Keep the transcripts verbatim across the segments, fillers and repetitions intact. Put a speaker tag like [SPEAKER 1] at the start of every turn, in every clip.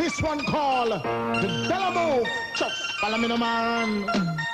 [SPEAKER 1] This one called the Delamo. Just follow me, no man.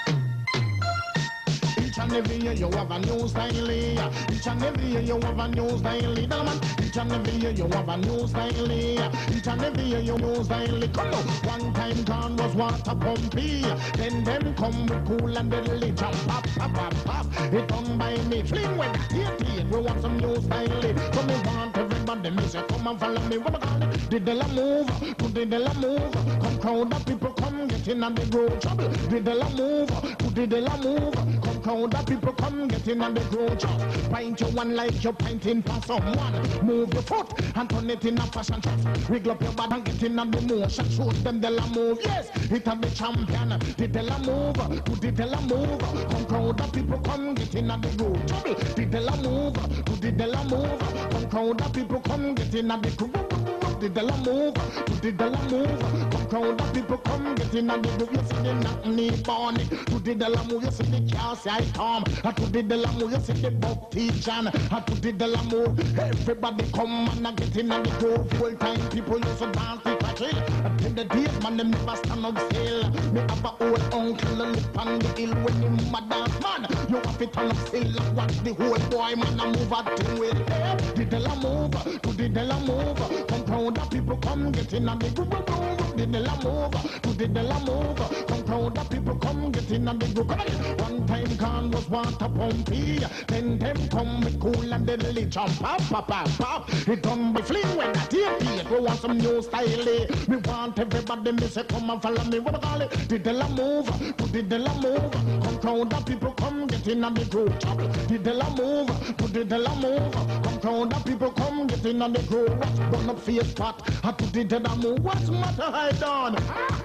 [SPEAKER 1] Each and every year you have a new style. Each and every year you have a new style. Each and every year you have a new style. Each and every year you new style. Come on. One time gone was water pumpy. Then them come with cool and deadly jump pop pop pop pop. It done by me. Fling with that eighteen. We want some new style. So me want everybody me say come and follow me. What I call it? The Della move. To the Della move. Come crowd of people come get in and they grow trouble. The Della move. To the Della move. Come crowd of people come get in and they grow trouble. Pint your one like you're pinting for someone. Move your foot and turn it in a fashion show. Wiggle up your body and get in and the motion. Show them Della move. Yes, it have the champion. The Della move. To the Della move. Come crowd of people come get in and they grow trouble. The Della move. To the Della move. Come crowd of people come get in and they grow. The Della move, to the Della move. Come crowd of people come get in and they move. You see the knock me born. To the Della move, you see the cast I come. To the Della move, you see the buck teaching. To the Della move, everybody come and get in and they go. Full time people used to dance the country. In the days man them never stand up still. Me have a old uncle and live on the hill when him a dance man. You have to turn up still and watch the whole boy man a move at to it. The Della move, to the Della move. Come crowd of people come get in and they go go go. The Della move, to the Della move. Come crowd of people come get in and they go go. One time gone was water pumpy. Then them come with cool and deadly jump pop pop pop pop. It done by fling when that eighty-eight. We want some new style. Me want everybody me say come and follow me. What I call it? The Della move, to the Della move. Come crowd of people come get in and they go trouble. The Della move, to the Della move. Come crowd of people come get in and they go. Run up face pot. I to the Della move. What's matter I done?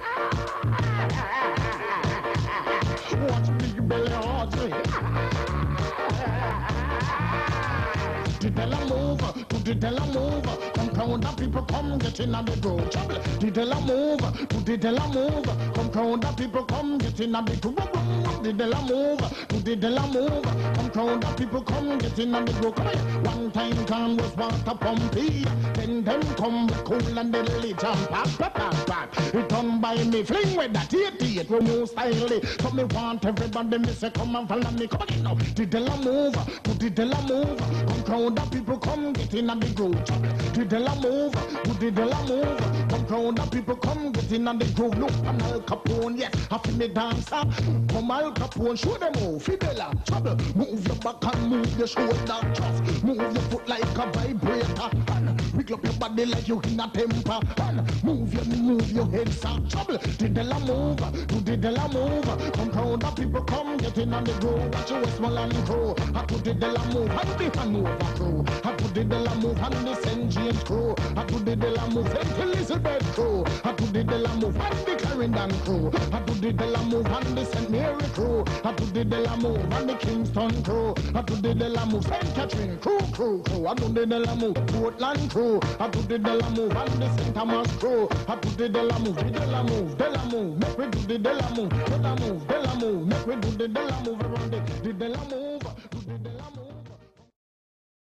[SPEAKER 1] Watch big belly Audrey. The Della move, to the Della move. Come crowd of people come get in and they go trouble. The Della move, to the Della move. Come crowd of people come get in and they go. The Della move, to the Della move. Come crowd of people come get in and they go. Come on. One time gone was water pumpy. Then them come with cool and deadly jump pop pop pop pop. It done by me fling with that eighty-eight with new style. So me want everybody me say come and follow me. Come on now. The Della move, to the Della move. Come crowd of people come get in and they go. The Della move, to the Della move. Come crowd of people come get in and they go. Look on Al Capone, yes, I feel me dancer. Come Al Capone, show them move. Fidela, trouble. Move your back and move your shoulder. Just move your foot like a vibrator. And wiggle up your body like you in a temper. And move your, move your head, start trouble. The Della move, to the Della move. Come crowd of people come get in and they go. Watch your Westmoreland crew. I put the Della move and the Hanover crew. I put the Della move and the Saint James crew. I put the Della move and the Elizabeth crew. I put the Della move and the Clarendon crew. I put the Della move and the Saint Mary crew. I put the Della move and the Kingston crew. I put the Della move Saint Catherine crew crew crew. I put the Della move Portland crew. I put the Della move and the Saint Thomas crew. I put the Della move, the Della move, Della move. Make we do the Della move, Della move, Della move. Make we do the Della move around the, the Della move.